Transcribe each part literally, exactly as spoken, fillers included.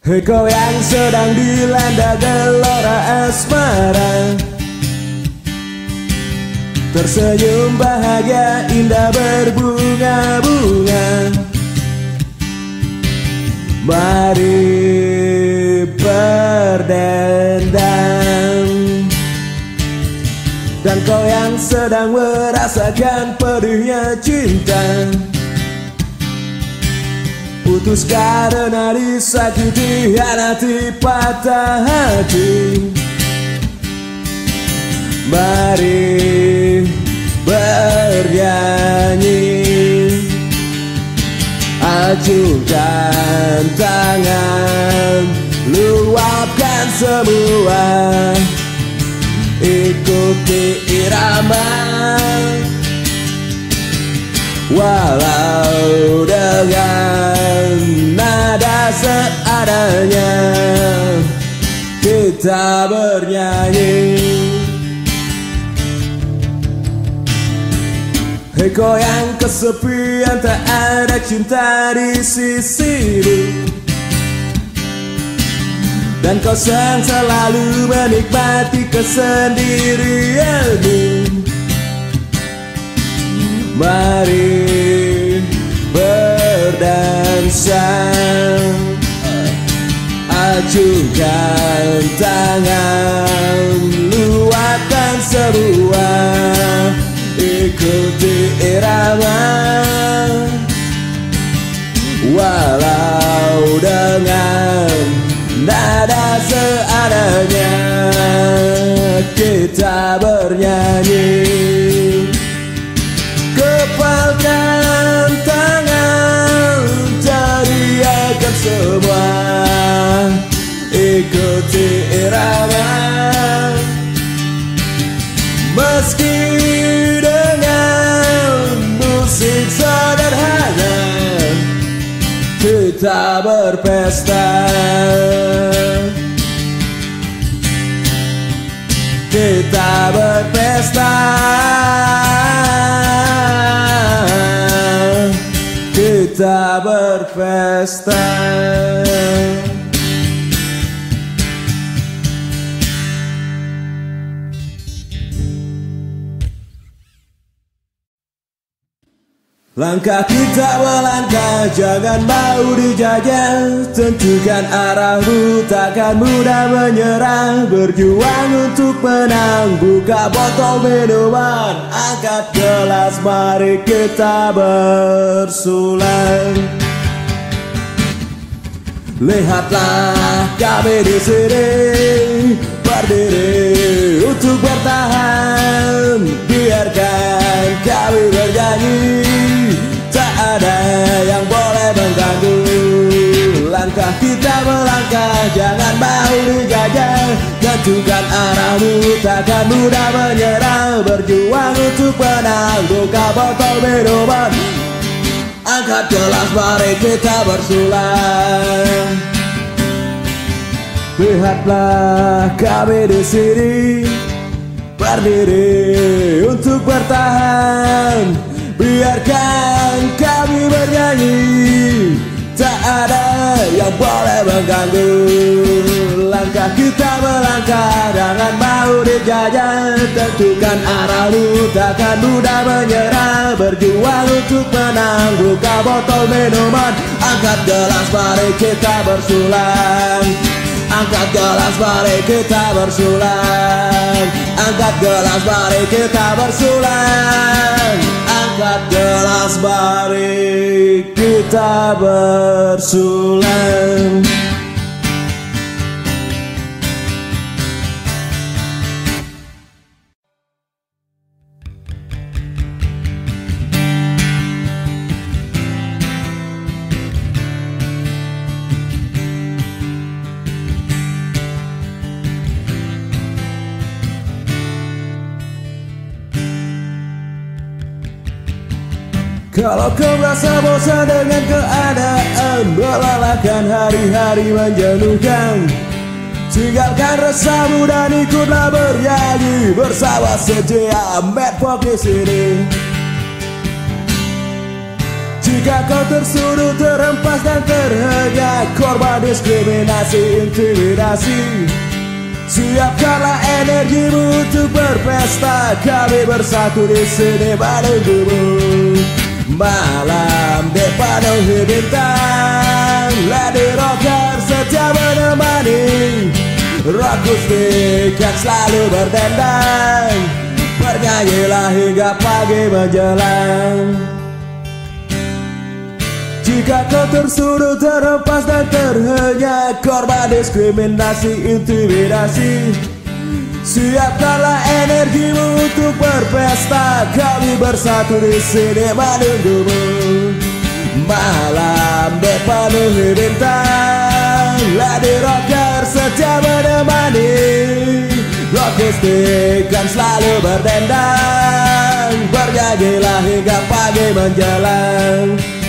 Hei kau yang sedang dilanda gelora asmara, tersenyum bahagia indah berbunga-bunga. Mari berdendam. Dan kau yang sedang merasakan pedihnya cinta, putus karena disakiti, hati patah hati. Mari bernyanyi, acungkan tangan, luapkan semua, ikuti irama. Walau dengan nada seadanya, kita bernyanyi. Hei kau yang kesepian, tak ada cinta di sisimu, dan kau yang selalu menikmati kesendirianmu. Mari berdansa, acungkan tangan, luapkan semua, ikuti irama. Walau dengan nada seadanya, kita bernyanyi. Kepalkan tangan, teriakan semua, ikuti irama. Meski dengan musik sederhana, kita berpesta, kita berpesta, kita berpesta. Langkah kita melangkah, jangan mau dijajah. Tentukan arahmu, takkan mudah menyerah. Berjuang untuk menang, buka botol minuman, angkat gelas, mari kita bersulang. Lihatlah kami di sini, berdiri untuk bertahan. Biarkan kami bernyanyi, tak ada yang boleh mengganggu. Langkah kita melangkah, jangan mau dijajah. Tentukan arahmu, takkan mudah menyerah. Berjuang untuk menang, buka botol minuman, angkat gelas, mari kita bersulang. Lihatlah kami di sini, berdiri untuk bertahan. Biarkan kami bernyanyi, tak ada yang boleh mengganggu. Langkah kita melangkah, jangan mau dijajah. Tentukan arahmu, takkan mudah menyerah. Berjuang untuk menang, buka botol minuman, angkat gelas, mari kita bersulang. Angkat gelas, mari kita bersulang. Angkat gelas, mari kita bersulang. Angkat gelas, mari kita bersulang. Kalau kau merasa bosan dengan keadaan, melelahkan hari-hari menjenuhkan, tinggalkan resahmu dan ikutlah bernyanyi bersama Setia Mad Folk di sini. Jika kau tersudut, terhempas dan terhenyak, korban diskriminasi, intimidasi, siapkanlah energimu untuk berpesta. Kami bersatu di sini menunggumu. Malam dipenuhi bintang, Lady Rocker setia menemani. Rock akustik yang selalu berdendang, bernyanyilah hingga pagi menjelang. Jika kau tersudut, terhempas dan terhenyak, korban diskriminasi, intimidasi, siapkanlah energimu untuk berpesta. Kami bersatu di sini menunggumu. Malam dipenuhi bintang, Lady Rocker setia menemani. Rock akustik kan selalu berdendang, bernyanyilah hingga pagi menjelang.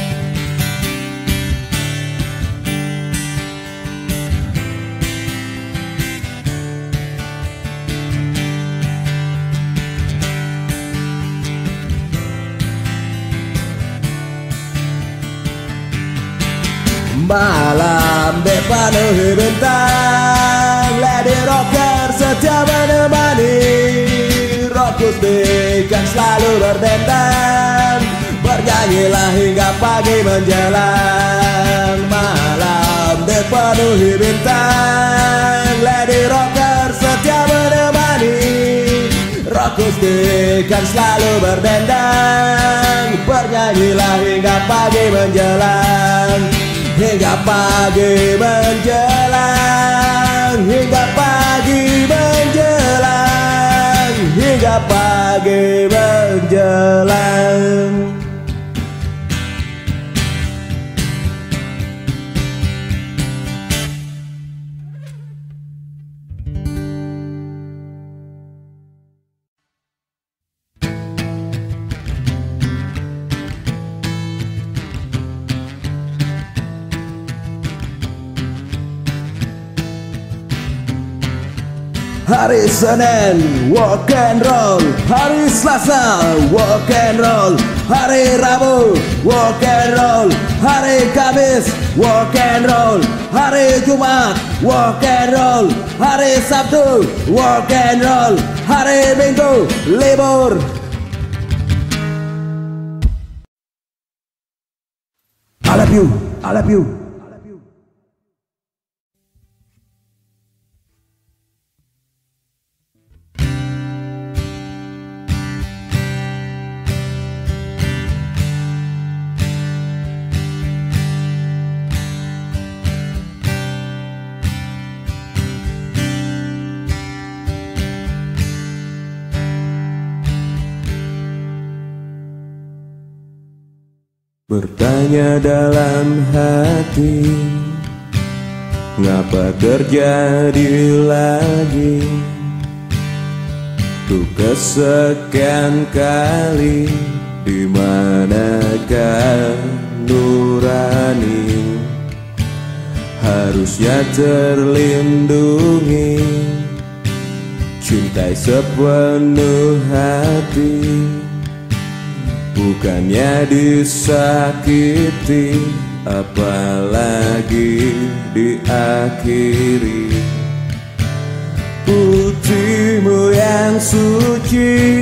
Malam dipenuhi bintang, Lady Rocker setia menemani. Rock akustik kan selalu berdendang, bernyanyilah hingga pagi menjelang. Malam dipenuhi bintang, Lady Rocker setia menemani. Rock akustik kan selalu berdendang, bernyanyilah hingga pagi menjelang. Hingga pagi menjelang, hingga pagi menjelang, hingga pagi menjelang. Hari Senin walk and roll, hari Selasa walk and roll, hari Rabu walk and roll, hari Kamis walk and roll, hari Jumat walk and roll, hari Sabtu walk and roll, hari Minggu libur. I love you, I love you. Bertanya dalam hati, ngapa terjadi lagi tuh kesekian kali? Di manakah nurani harusnya terlindungi, cintai sepenuh hati, bukannya disakiti, apalagi diakhiri. Putihmu yang suci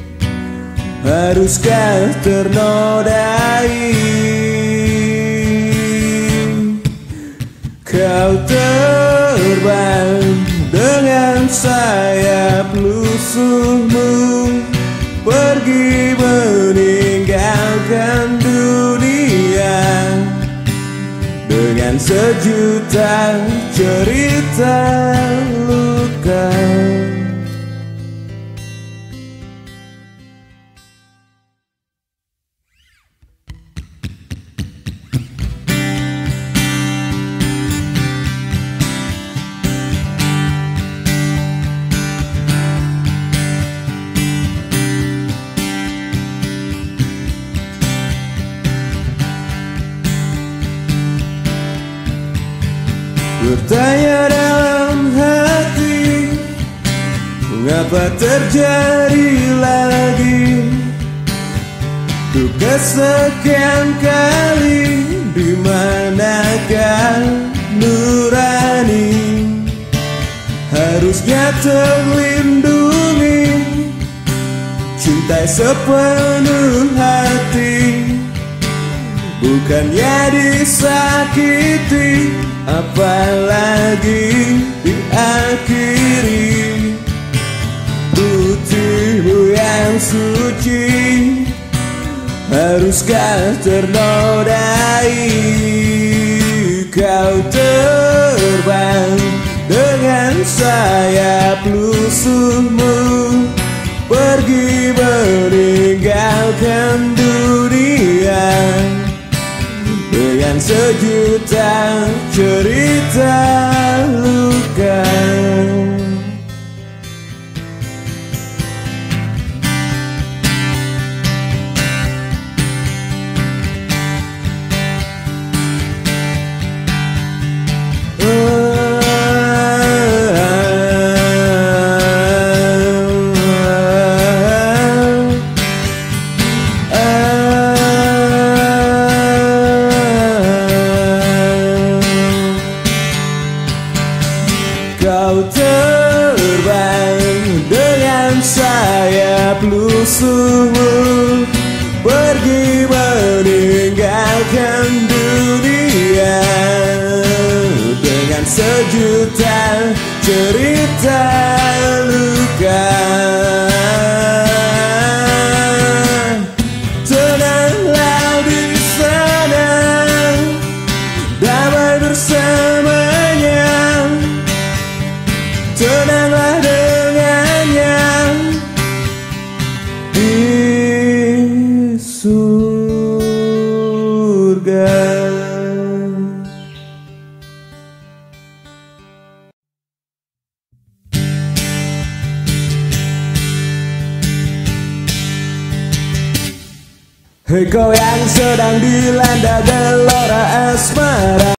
haruskah ternodai? Kau terbang dengan sayap lusuhmu, pergi meninggalkan dunia dengan sejuta cerita luka. Bertanya dalam hati, mengapa terjadi lagi Untuk kesekian kali, di manakah nurani harusnya terlindungi, cintai sepenuh hati, bukannya disakiti, apalagi diakhiri. Putihmu yang suci haruskah ternodai? Kau terbang dengan sayap lusuhmu, pergi meninggalkan dunia dengan sejuta cerita luka. Kau terbang dengan sayap lusuhmu, pergi meninggalkan dunia dengan sejuta cerita luka. Tenanglah di sana, damai bersamanya, tenanglah dengannya di surga. Hei kau yang sedang dilanda gelora asmara,